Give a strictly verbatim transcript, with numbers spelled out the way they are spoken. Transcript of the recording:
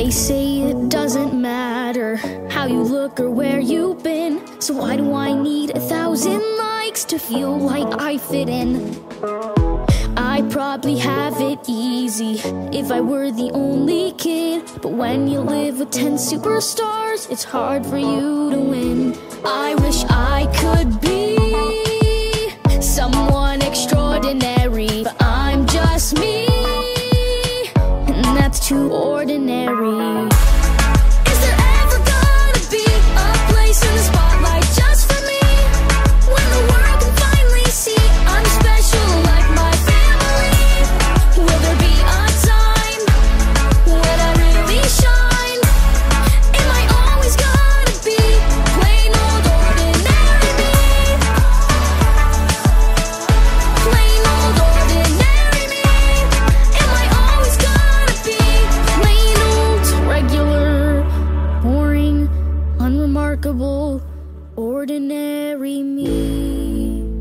They say it doesn't matter how you look or where you've been, so why do I need a thousand likes to feel like I fit in? I probably have it easy if I were the only kid, but when you live with ten superstars, it's hard for you to win. I wish I could be someone extraordinary, but I'm just me, and that's too ordinary. Is there ever gonna be a place in the spotlight just for me, when the world can finally see I'm special like my family? Will there be a time when I really shine? Am I always gonna be plain old ordinary me? Plain old ordinary me. Am I always gonna be plain old regular, boring, unremarkable, ordinary me?